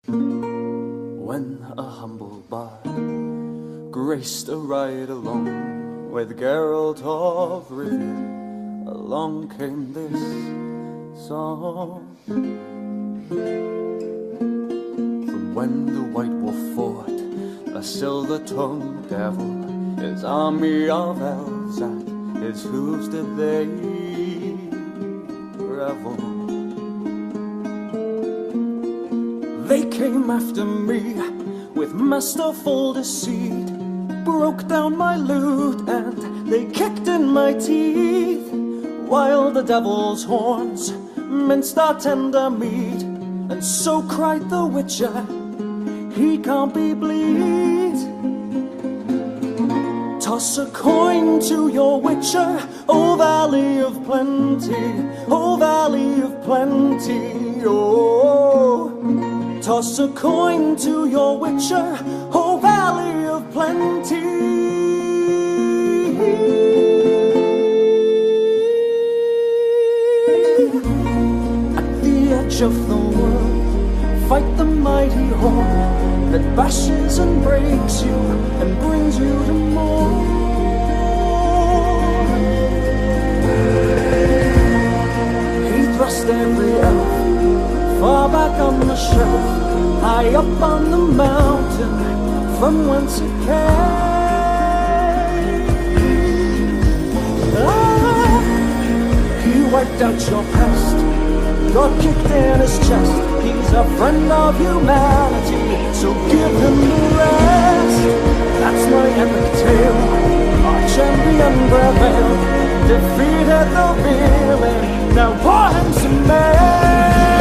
When a humble bard graced a ride along with Geralt of Rivia, along came this song. From when the White Wolf fought a silver-tongued devil, his army of elves at his hooves did they revel. They came after me with masterful deceit, broke down my lute and they kicked in my teeth, while the devil's horns minced our tender meat. And so cried the Witcher, he can't be bleed. Toss a coin to your Witcher, O Valley of Plenty, O Valley of Plenty, oh. Toss a coin to your Witcher, O Valley of Plenty. At the edge of the world, fight the mighty horde that bashes and breaks you and brings you to more. He thrust every elf far back on the shelf, high up on the mountain from whence it came. He wiped out your pest, got kicked in his chest. He's a friend of humanity, so give him the rest. That's my epic tale. Our champion prevailed, defeated the villain. Now pour him some ale.